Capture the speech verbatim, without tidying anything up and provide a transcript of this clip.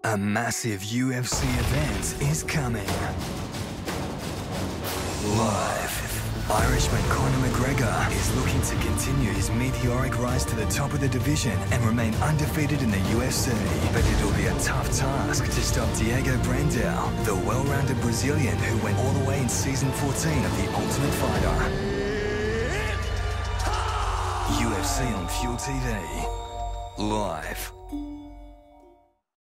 A massive U F C event is coming. Live. Irishman Conor Mcgregor is looking to continue his meteoric rise to the top of the division and remain undefeated in the U F C. But it'll be a tough task to stop Diego Brandao, the well-rounded Brazilian who went all the way in season fourteen of The Ultimate Fighter. U F C on Fuel T V. Live.